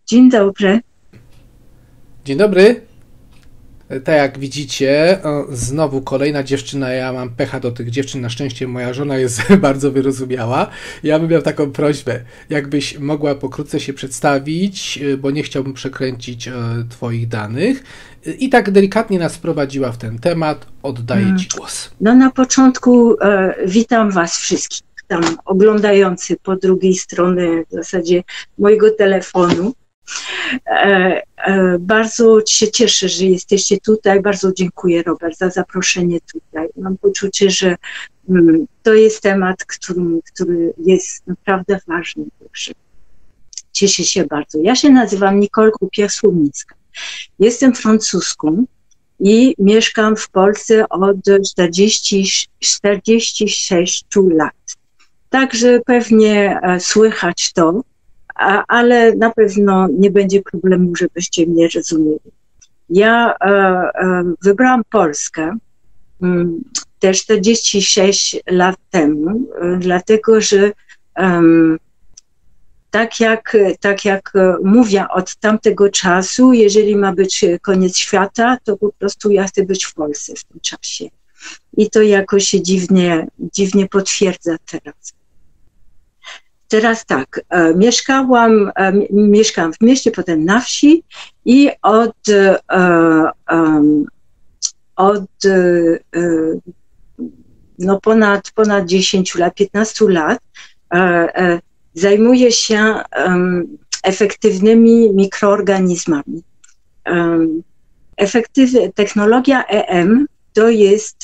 Dzień dobry. Dzień dobry. Tak jak widzicie, znowu kolejna dziewczyna. Ja mam pecha do tych dziewczyn. Na szczęście moja żona jest bardzo wyrozumiała. Ja bym miał taką prośbę, jakbyś mogła pokrótce się przedstawić, bo nie chciałbym przekręcić twoich danych. I tak delikatnie nas wprowadziła w ten temat. Oddaję ci głos. No na początku witam was wszystkich tam oglądających po drugiej stronie w zasadzie mojego telefonu. Bardzo się cieszę, że jesteście tutaj. Bardzo dziękuję, Robert, za zaproszenie tutaj. Mam poczucie, że to jest temat, który jest naprawdę ważny. Także cieszę się bardzo. Ja się nazywam Nicole Krupiak-Słomnicka. Jestem Francuzką i mieszkam w Polsce od 46 lat. Także pewnie słychać to, ale na pewno nie będzie problemu, żebyście mnie rozumieli. Ja wybrałam Polskę te 46 lat temu, dlatego że tak jak mówię od tamtego czasu, jeżeli ma być koniec świata, to po prostu ja chcę być w Polsce w tym czasie. I to jakoś się dziwnie potwierdza teraz. Teraz tak, mieszkałam w mieście, potem na wsi i ponad 10 lat, 15 lat zajmuję się efektywnymi mikroorganizmami. Technologia EM to jest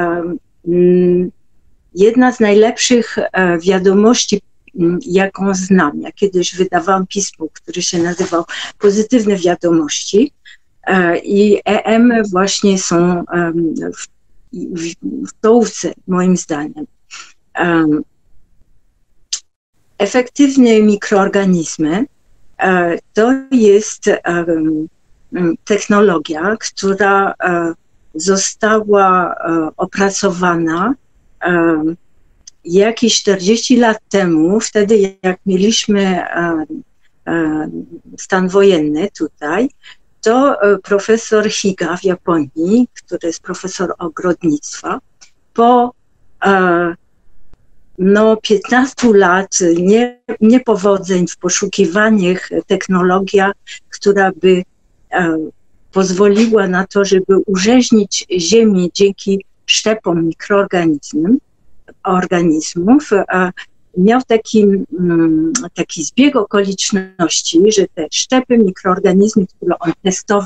jedna z najlepszych wiadomości, jaką znam. Ja kiedyś wydawałam pismo, które się nazywało Pozytywne Wiadomości i EM właśnie są w czołówce, moim zdaniem. Efektywne mikroorganizmy to jest technologia, która została opracowana jakieś 40 lat temu, wtedy jak mieliśmy stan wojenny tutaj, to profesor Higa w Japonii, który jest profesor ogrodnictwa, po 15 lat niepowodzeń w poszukiwaniach technologia, która by pozwoliła na to, żeby urzeźnić ziemię dzięki szczepom mikroorganizmów, miał taki zbieg okoliczności, że te szczepy, mikroorganizmy, które on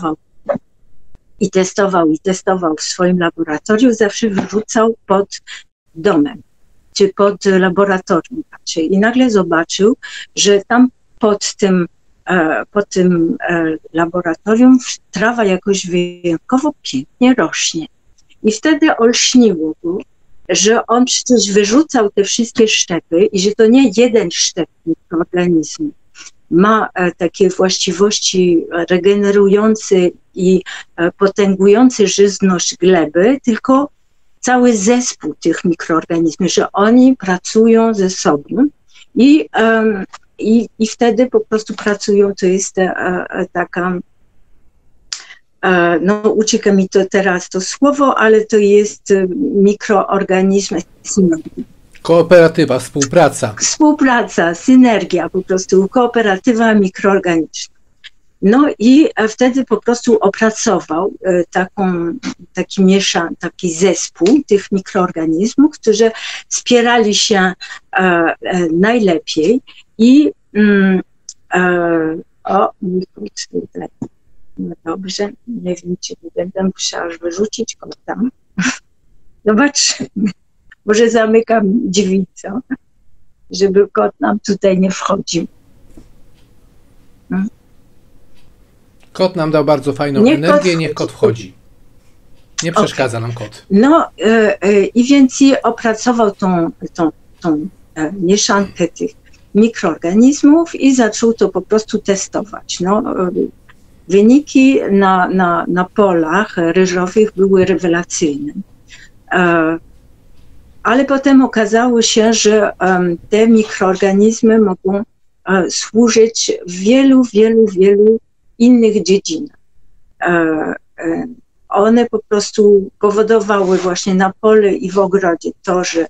testował w swoim laboratorium, zawsze wyrzucał pod domem, czy pod laboratorium raczej. I nagle zobaczył, że tam pod tym laboratorium trawa jakoś wyjątkowo pięknie rośnie. I wtedy olśniło go, że on przecież wyrzucał te wszystkie szczepy i że to nie jeden szczep mikroorganizmu ma takie właściwości regenerujące i potęgujące żyzność gleby, tylko cały zespół tych mikroorganizmów, że oni pracują ze sobą i wtedy po prostu pracują, to jest taka, ucieka mi to teraz to słowo, ale to jest mikroorganizm, kooperatywa, współpraca. Współpraca, synergia po prostu, kooperatywa mikroorganiczna. No i wtedy po prostu opracował taki zespół tych mikroorganizmów, którzy wspierali się najlepiej i tutaj. No dobrze, nie wiem, czy nie będę musiała wyrzucić kota. Zobaczymy. Może zamykam drzwi, co? Żeby kot nam tutaj nie wchodził. Kot nam dał bardzo fajną energię, niech kot wchodzi. Nie przeszkadza nam kot. No i więc opracował tą mieszankę tych mikroorganizmów i zaczął to po prostu testować. No, wyniki na polach ryżowych były rewelacyjne. Ale potem okazało się, że te mikroorganizmy mogą służyć w wielu innych dziedzinach. One po prostu powodowały właśnie na pole i w ogrodzie to, że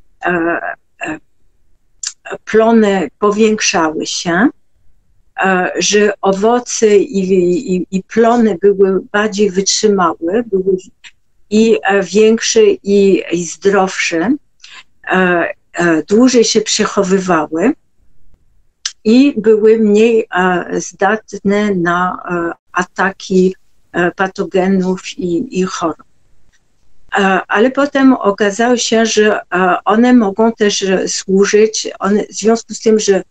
plony powiększały się, że owoce i plony były bardziej wytrzymałe, były i większe i zdrowsze, dłużej się przechowywały i były mniej zdatne na ataki patogenów i chorób. Ale potem okazało się, że one mogą też służyć, w związku z tym, że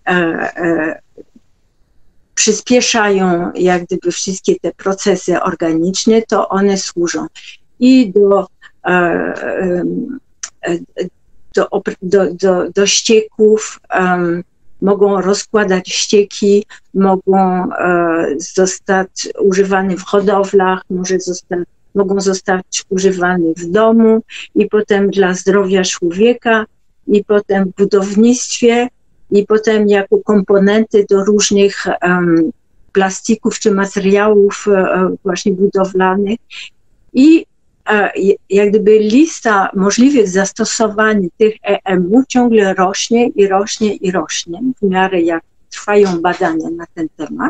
przyspieszają jak gdyby wszystkie te procesy organiczne, to one służą i do ścieków, mogą rozkładać ścieki, mogą zostać używane w hodowlach, mogą zostać używane w domu i potem dla zdrowia człowieka i potem w budownictwie i potem jako komponenty do różnych plastików czy materiałów właśnie budowlanych. I jak gdyby lista możliwych zastosowań tych EM-ów ciągle rośnie i rośnie i rośnie, w miarę jak trwają badania na ten temat.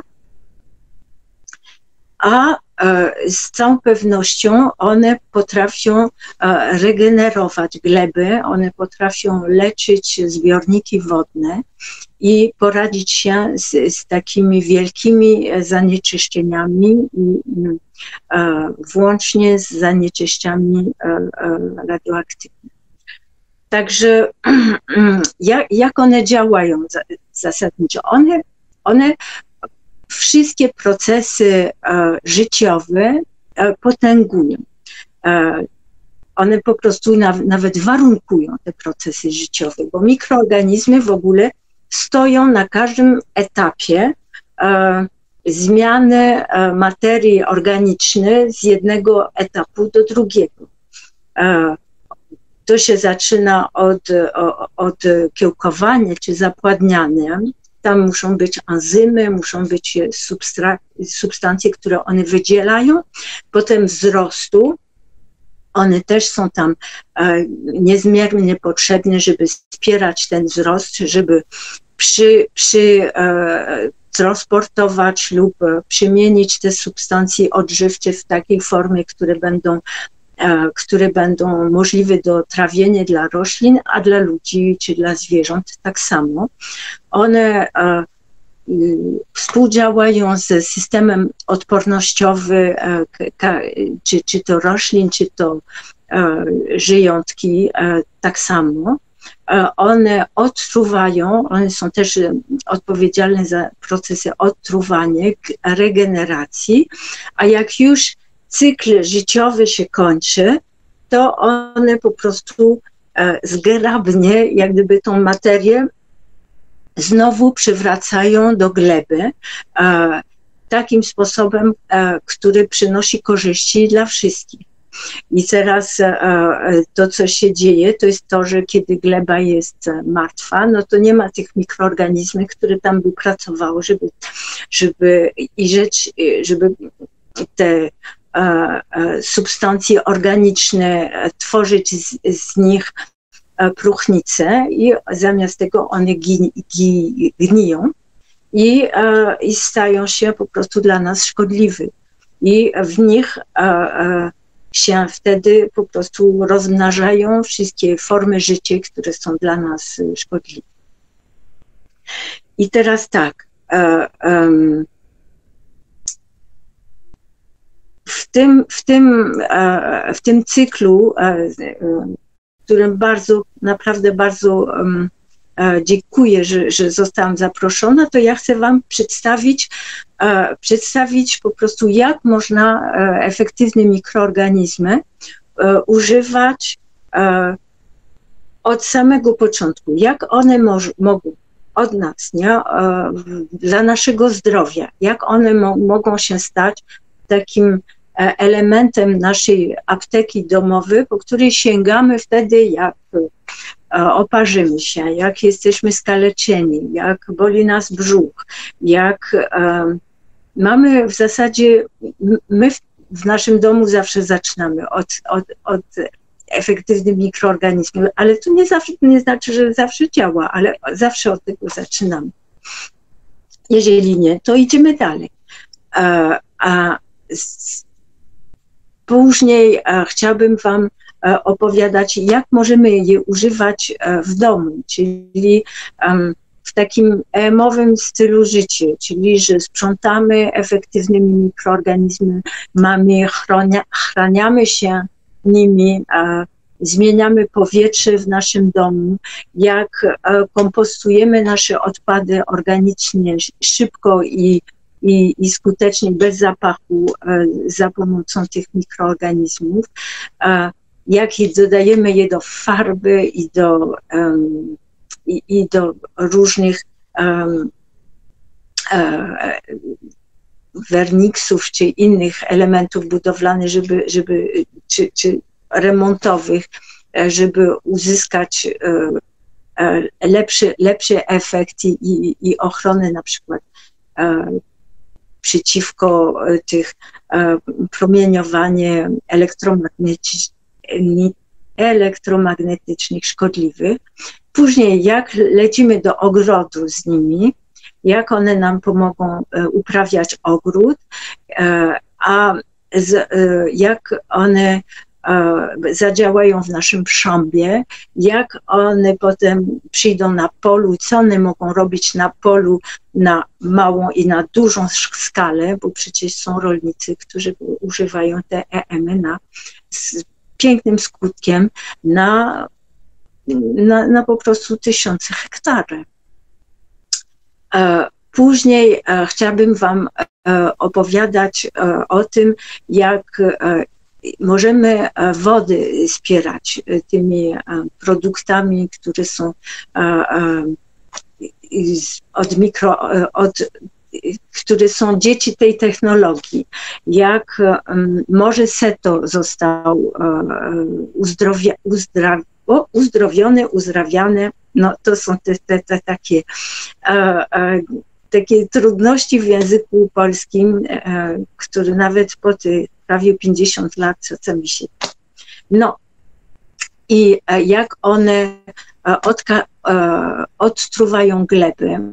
A z całą pewnością one potrafią regenerować gleby, one potrafią leczyć zbiorniki wodne i poradzić się z takimi wielkimi zanieczyszczeniami, włącznie z zanieczyszczeniami radioaktywnymi. Także jak one działają zasadniczo? One wszystkie procesy życiowe potęgują. One po prostu nawet warunkują te procesy życiowe, bo mikroorganizmy w ogóle stoją na każdym etapie zmiany materii organicznej z jednego etapu do drugiego. To się zaczyna od kiełkowania czy zapładniania. Tam muszą być enzymy, muszą być substancje, które one wydzielają. Potem wzrostu. One też są tam niezmiernie potrzebne, żeby wspierać ten wzrost, żeby transportować lub przemienić te substancje odżywcze w takiej formie, które będą możliwe do trawienia dla roślin, a dla ludzi czy dla zwierząt tak samo. One współdziałają z systemem odpornościowym, czy to roślin, czy to żyjątki tak samo. One odtruwają, one są też odpowiedzialne za procesy odtruwania, regeneracji, a jak już cykl życiowy się kończy, to one po prostu zgrabnie, jak gdyby tą materię znowu przywracają do gleby takim sposobem, który przynosi korzyści dla wszystkich. I teraz to, co się dzieje, to jest to, że kiedy gleba jest martwa, no to nie ma tych mikroorganizmów, które tam by pracowały, żeby te substancje organiczne tworzyć z nich próchnice i zamiast tego one gniją i stają się po prostu dla nas szkodliwe. I w nich się wtedy po prostu rozmnażają wszystkie formy życia, które są dla nas szkodliwe. I teraz tak, w tym cyklu, którym naprawdę bardzo dziękuję, że zostałam zaproszona, to ja chcę wam przedstawić po prostu, jak można efektywne mikroorganizmy używać od samego początku, jak one mogą od nas, nie, dla naszego zdrowia, jak one mogą się stać takim elementem naszej apteki domowej, po której sięgamy wtedy, jak oparzymy się, jak jesteśmy skaleczeni, jak boli nas brzuch, jak mamy w zasadzie, my w naszym domu zawsze zaczynamy od efektywnych mikroorganizmów, ale to nie znaczy, że zawsze działa, ale zawsze od tego zaczynamy. Jeżeli nie, to idziemy dalej. Później chciałabym Wam opowiadać, jak możemy je używać w domu, czyli w takim EM-owym stylu życia, czyli że sprzątamy efektywnymi mikroorganizmami, chraniamy się nimi, zmieniamy powietrze w naszym domu, jak kompostujemy nasze odpady organicznie szybko i skutecznie, bez zapachu, za pomocą tych mikroorganizmów, jak dodajemy je do farby i do różnych werniksów czy innych elementów budowlanych, czy remontowych, żeby uzyskać lepszy efekt i ochronę na przykład przeciwko tych promieniowanie elektromagnetycznych szkodliwych. Później jak lecimy do ogrodu z nimi, jak one nam pomogą uprawiać ogród, jak one zadziałają w naszym szambie, jak one potem przyjdą na polu, co one mogą robić na polu na małą i na dużą skalę, bo przecież są rolnicy, którzy używają te EM-y z pięknym skutkiem na po prostu tysiące hektarów. Później chciałabym Wam opowiadać o tym, jak możemy wody wspierać tymi produktami, które są które są dzieci tej technologii. Jak Morze Seto został uzdrowiony, uzdrawiany. No to są te takie trudności w języku polskim, które nawet po tych prawie 50 lat czasami się. No i jak one odtruwają glebę.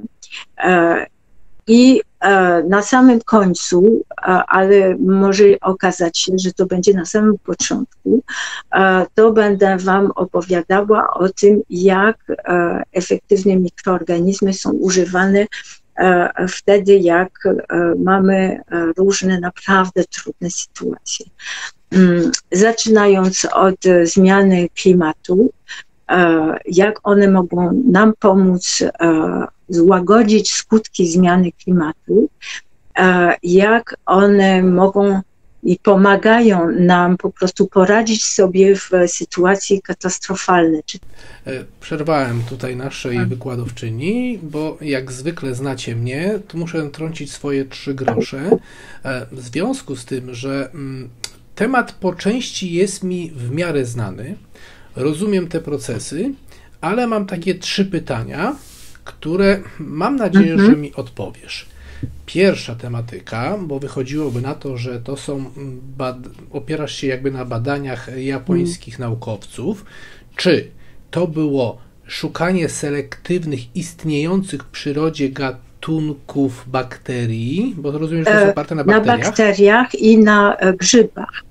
I na samym końcu, ale może okazać się, że to będzie na samym początku, to będę Wam opowiadała o tym, jak efektywne mikroorganizmy są używane wtedy, jak mamy różne naprawdę trudne sytuacje. Zaczynając od zmiany klimatu, jak one mogą nam pomóc złagodzić skutki zmiany klimatu, jak one mogą i pomagają nam po prostu poradzić sobie w sytuacji katastrofalnej. Przerwałem tutaj naszej wykładowczyni, bo jak zwykle znacie mnie, to muszę trącić swoje 3 grosze. W związku z tym, że temat po części jest mi w miarę znany, rozumiem te procesy, ale mam takie 3 pytania, które mam nadzieję, że mi odpowiesz. Pierwsza tematyka, bo wychodziłoby na to, że to są, opierasz się jakby na badaniach japońskich naukowców. Czy to było szukanie selektywnych, istniejących w przyrodzie gatunków bakterii, bo rozumiem, że to jest oparte na bakteriach? Na bakteriach i na grzybach.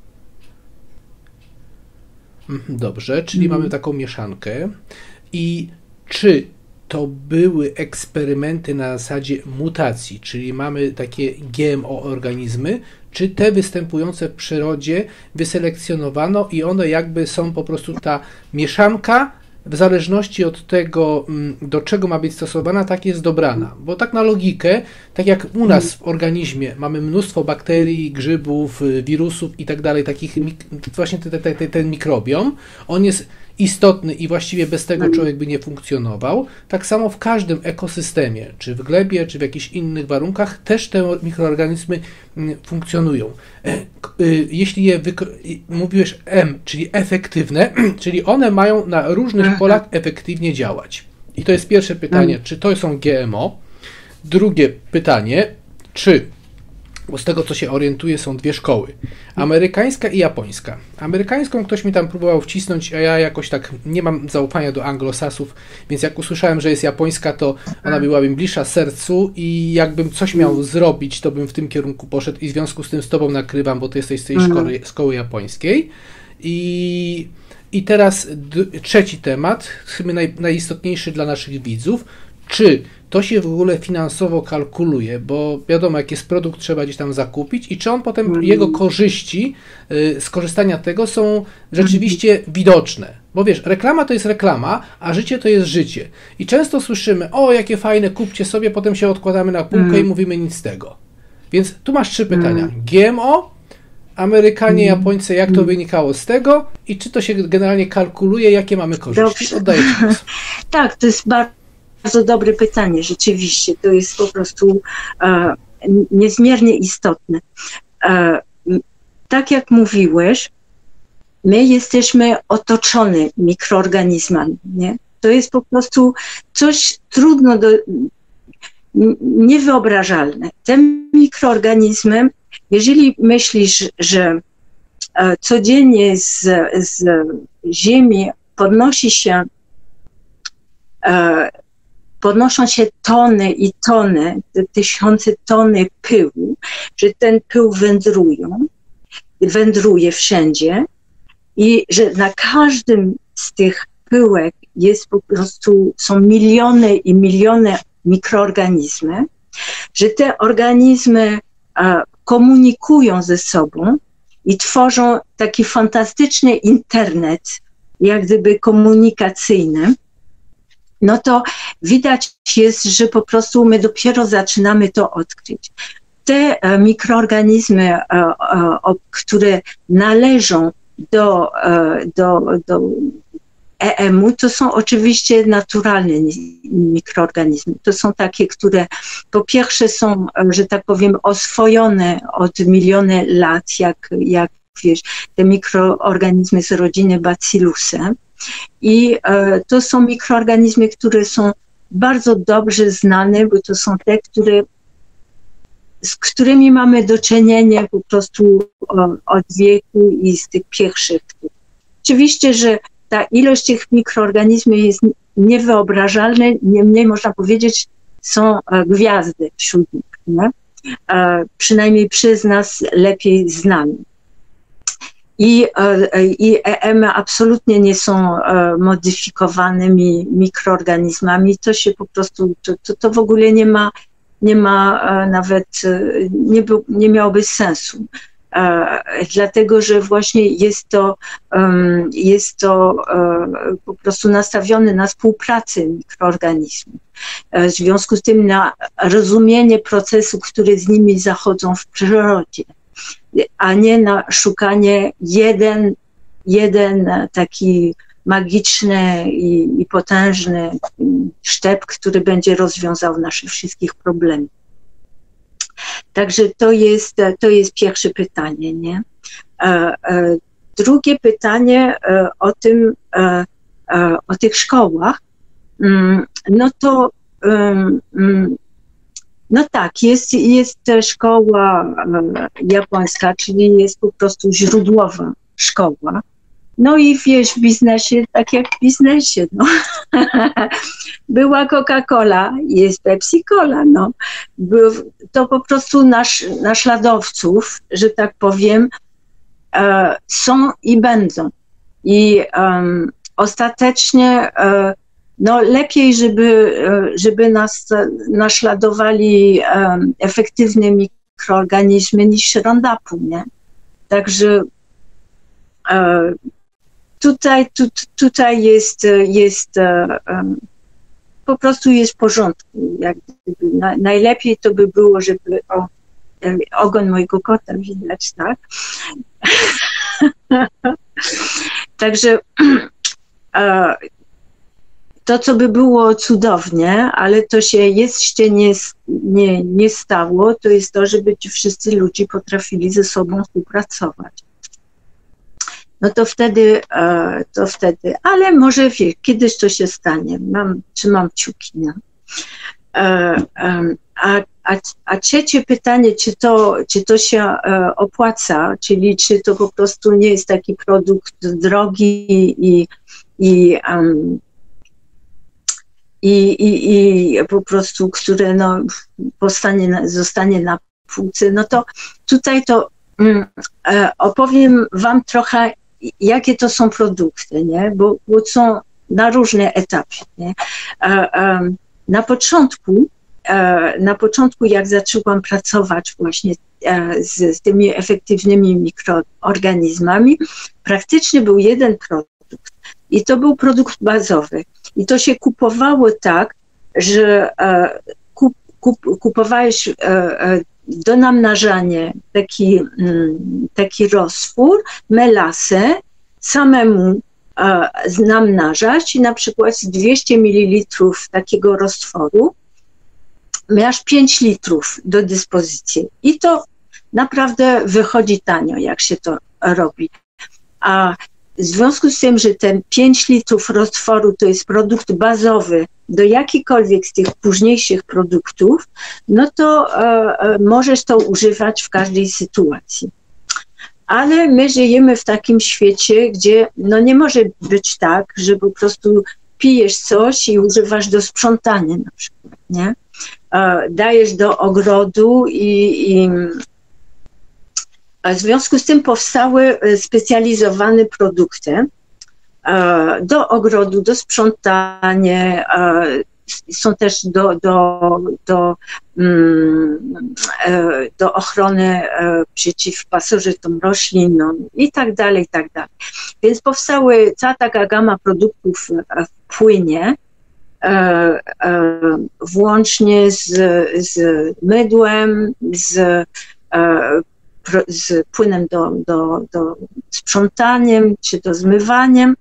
Dobrze, czyli mamy taką mieszankę. I czy to były eksperymenty na zasadzie mutacji, czyli mamy takie GMO organizmy, czy te występujące w przyrodzie wyselekcjonowano i one jakby są po prostu ta mieszanka, w zależności od tego, do czego ma być stosowana, tak jest dobrana. Bo tak na logikę, tak jak u nas w organizmie mamy mnóstwo bakterii, grzybów, wirusów i tak dalej, takich właśnie ten mikrobiom, on jest istotny i właściwie bez tego człowiek by nie funkcjonował. Tak samo w każdym ekosystemie, czy w glebie, czy w jakichś innych warunkach, też te mikroorganizmy funkcjonują. Jeśli mówiłeś M, czyli efektywne, czyli one mają na różnych polach efektywnie działać. I to jest pierwsze pytanie, czy to są GMO? Drugie pytanie, czy, bo z tego co się orientuję są dwie szkoły, amerykańska i japońska. Amerykańską ktoś mi tam próbował wcisnąć, a ja jakoś tak nie mam zaufania do anglosasów, więc jak usłyszałem, że jest japońska, to ona była mi bliższa sercu i jakbym coś miał zrobić, to bym w tym kierunku poszedł i w związku z tym z tobą nakrywam, bo ty jesteś z tej szkoły japońskiej. I teraz trzeci temat, chyba najistotniejszy dla naszych widzów, czy to się w ogóle finansowo kalkuluje, bo wiadomo, jak jest produkt, trzeba gdzieś tam zakupić i czy on potem, jego korzyści z korzystania tego są rzeczywiście widoczne. Bo wiesz, reklama to jest reklama, a życie to jest życie. I często słyszymy, o jakie fajne, kupcie sobie, potem się odkładamy na półkę i mówimy nic z tego. Więc tu masz 3 pytania. GMO, Amerykanie, Japońcy, jak to wynikało z tego i czy to się generalnie kalkuluje, jakie mamy korzyści? Oddaję Ci głos. Tak, to jest bardzo dobre pytanie, rzeczywiście. To jest po prostu niezmiernie istotne. Tak jak mówiłeś, my jesteśmy otoczeni mikroorganizmami. Nie? To jest po prostu coś trudno niewyobrażalne. Te mikroorganizmy, jeżeli myślisz, że codziennie z ziemi podnoszą się tony i tony, tysiące tony pyłu, że ten pył wędruje wszędzie i że na każdym z tych pyłek jest po prostu, są miliony i miliony mikroorganizmy, że te organizmy komunikują ze sobą i tworzą taki fantastyczny internet, jak gdyby komunikacyjny, no to widać jest, że po prostu my dopiero zaczynamy to odkryć. Te mikroorganizmy, które należą do EM-u, to są oczywiście naturalne mikroorganizmy. To są takie, które po pierwsze są, że tak powiem, oswojone od miliony lat, jak wiesz, te mikroorganizmy z rodziny Bacillusae. I to są mikroorganizmy, które są bardzo dobrze znane, bo to są te, z którymi mamy do czynienia po prostu od wieku i z tych pierwszych. Oczywiście, że ta ilość tych mikroorganizmów jest niewyobrażalna, niemniej można powiedzieć, są gwiazdy wśród nich, nie? Przynajmniej przez nas lepiej znane. I EM absolutnie nie są modyfikowanymi mikroorganizmami, to się po prostu, to w ogóle nie ma nawet, nie miałoby sensu. Dlatego, że właśnie jest to po prostu nastawione na współpracę mikroorganizmów. W związku z tym na rozumienie procesów, które z nimi zachodzą w przyrodzie, a nie na szukanie jeden taki magiczny i potężny sztep, który będzie rozwiązał nasze wszystkich problemów. Także to jest pierwsze pytanie, nie? Drugie pytanie o tych szkołach, no to no tak, jest szkoła japońska, czyli jest po prostu źródłowa szkoła. No i wiesz, w biznesie, tak jak w biznesie, no. Była Coca-Cola, jest Pepsi-Cola, no. To po prostu naśladowców, że tak powiem, są i będą. I ostatecznie no lepiej, żeby nas naśladowali efektywne mikroorganizmy niż Roundupu, nie? Także tutaj jest po prostu jest w porządku. Jak gdyby, najlepiej to by było, żeby ogon mojego kota widać, tak? Także To, co by było cudownie, ale to się jeszcze nie stało, to jest to, żeby ci wszyscy ludzie potrafili ze sobą współpracować. No to wtedy, ale może kiedyś to się stanie. Trzymam kciuki. No. A trzecie pytanie, czy to się opłaca, czyli czy to po prostu nie jest taki produkt drogi i po prostu, które no, zostanie na półce, no to tutaj to opowiem wam trochę, jakie to są produkty, nie? Bo są na różne etapy. Nie? Na początku, jak zaczęłam pracować właśnie z tymi efektywnymi mikroorganizmami, praktycznie był jeden produkt i to był produkt bazowy. I to się kupowało tak, że kupowałeś do namnażania taki roztwór, melasę, samemu namnażać i na przykład z 200 ml takiego roztworu masz 5 litrów do dyspozycji. I to naprawdę wychodzi tanio, jak się to robi. A w związku z tym, że ten 5 litrów roztworu to jest produkt bazowy do jakikolwiek z tych późniejszych produktów, no to możesz to używać w każdej sytuacji. Ale my żyjemy w takim świecie, gdzie no nie może być tak, że po prostu pijesz coś i używasz do sprzątania na przykład, nie? Dajesz do ogrodu i w związku z tym powstały specjalizowane produkty do ogrodu, do sprzątania, są też do ochrony przeciw pasożytom roślinom i tak dalej, i tak dalej. Więc powstały cała taka gama produktów w płynie, włącznie z mydłem, z płynem do sprzątaniem, czy do zmywaniem,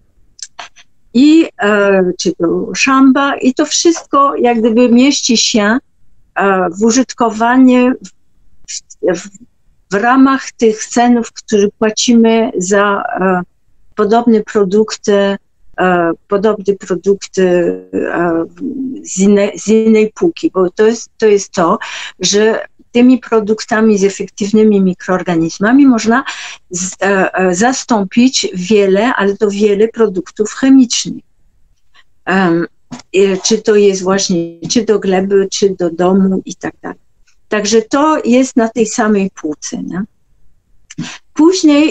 czy do szamba, i to wszystko jak gdyby mieści się w użytkowanie w ramach tych cenów, które płacimy za podobne produkty z innej półki, bo to jest to, że tymi produktami z efektywnymi mikroorganizmami można zastąpić ale to wiele produktów chemicznych. Czy to jest właśnie, czy do gleby, czy do domu i tak dalej. Także to jest na tej samej półce. Nie? Później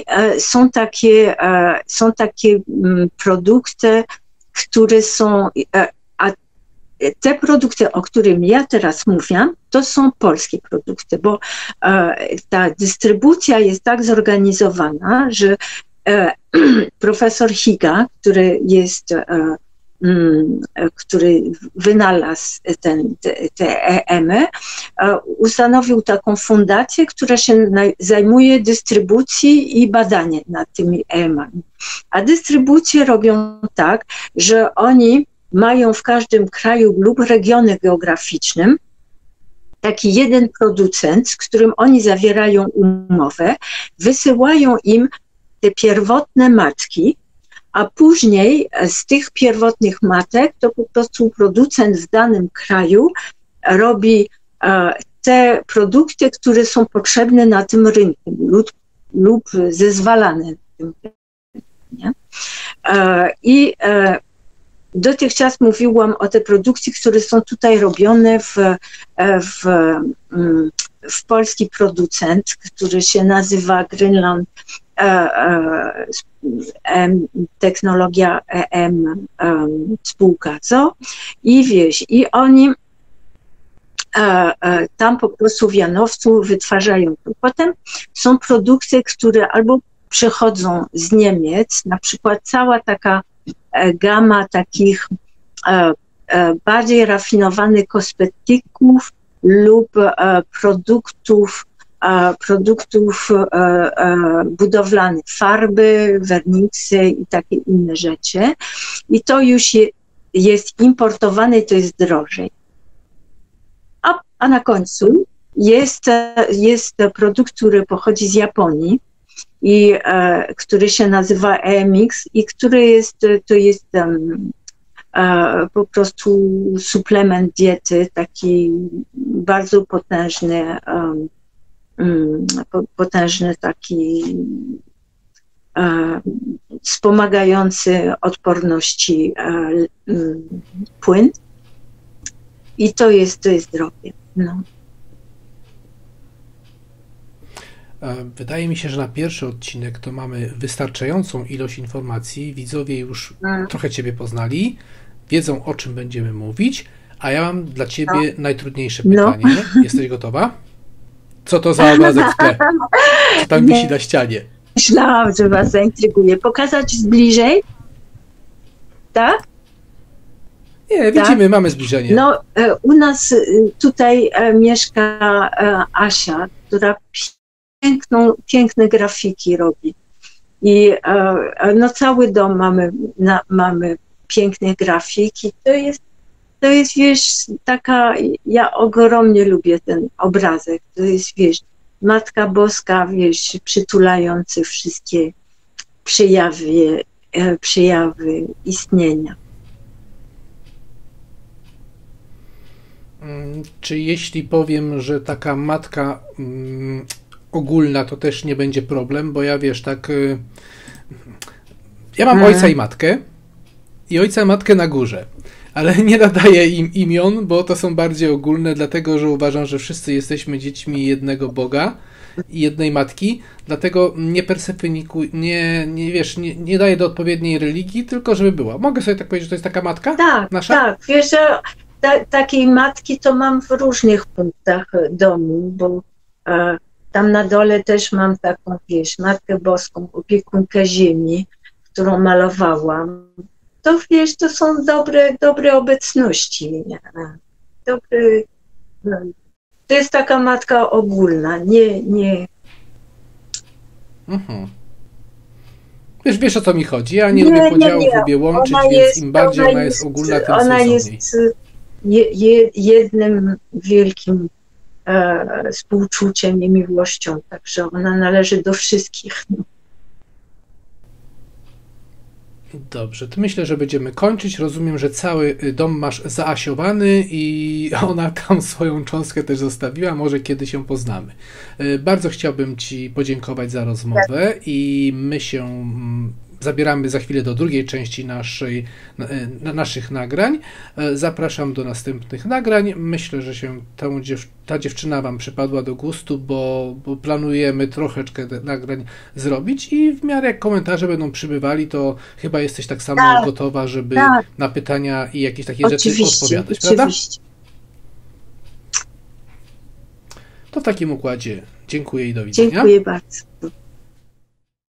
są takie produkty, które są, a te produkty, o którym ja teraz mówię, to są polskie produkty, bo ta dystrybucja jest tak zorganizowana, że profesor Higa, który wynalazł te EM-y, ustanowił taką fundację, która się zajmuje dystrybucją i badaniem nad tymi EM-ami. A dystrybucję robią tak, że oni mają w każdym kraju lub regionie geograficznym taki jeden producent, z którym oni zawierają umowę, wysyłają im te pierwotne matki, a później z tych pierwotnych matek to po prostu producent w danym kraju robi te produkty, które są potrzebne na tym rynku lub zezwalane na tym rynku. Nie? I dotychczas mówiłam o tej produkcji, które są tutaj robione w polski producent, który się nazywa Greenland Technologia EM spółka, co? I oni tam po prostu w Janowcu wytwarzają to. Potem są produkty, które albo przychodzą z Niemiec, na przykład cała taka gama takich bardziej rafinowanych kosmetyków lub produktów produktów budowlanych, farby, werniksy i takie inne rzeczy. I to już jest importowane i to jest drożej. A na końcu jest produkt, który pochodzi z Japonii i który się nazywa EMX i który to jest po prostu suplement diety, taki bardzo potężny taki wspomagający odporności płyn. I to jest drogie. No. Wydaje mi się, że na pierwszy odcinek to mamy wystarczającą ilość informacji. Widzowie już trochę Ciebie poznali, wiedzą, o czym będziemy mówić, a ja mam dla Ciebie najtrudniejsze pytanie. Jesteś gotowa? Co to za obrazek w tle? Co tam wisi na ścianie? Myślałam, że Was zaintryguje. Pokazać zbliżej? Tak? Nie, widzimy, tak? Mamy zbliżenie. No, u nas tutaj mieszka Asia, która piękne grafiki robi. I no, cały dom mamy piękne grafiki. To jest, wiesz, taka, ja ogromnie lubię ten obrazek. To jest, wiesz, Matka Boska, wiesz, przytulający wszystkie przejawy istnienia. Czy jeśli powiem, że taka matka ogólna, to też nie będzie problem, bo ja, wiesz, tak... Ja mam ojca i matkę i ojca i matkę na górze, ale nie nadaję im imion, bo to są bardziej ogólne, dlatego, że uważam, że wszyscy jesteśmy dziećmi jednego Boga i jednej matki, dlatego nie persefynikuj, nie daję do odpowiedniej religii, tylko żeby była. Mogę sobie tak powiedzieć, że to jest taka matka nasza? Tak, wiesz, że takiej matki to mam w różnych punktach domu, bo tam na dole też mam taką, wiesz, Matkę Boską, opiekunkę ziemi, którą malowałam. To, wiesz, to są dobre obecności. To jest taka matka ogólna, nie. Mhm. Wiesz, o co mi chodzi. Ja nie lubię podziałów, lubię łączyć, więc im bardziej ona jest ogólna, tym ona jest jednym wielkim współczuciem i miłością, także ona należy do wszystkich. Dobrze, to myślę, że będziemy kończyć. Rozumiem, że cały dom masz zaasiowany i ona tam swoją cząstkę też zostawiła. Może kiedyś się poznamy. Bardzo chciałbym Ci podziękować za rozmowę i my się zabieramy za chwilę do drugiej części naszych nagrań. Zapraszam do następnych nagrań. Myślę, że się ta dziewczyna Wam przypadła do gustu, bo planujemy troszeczkę nagrań zrobić i w miarę jak komentarze będą przybywali, to chyba jesteś tak samo gotowa, żeby na pytania i jakieś takie rzeczy odpowiadać, prawda? To w takim układzie dziękuję i do widzenia. Dziękuję bardzo.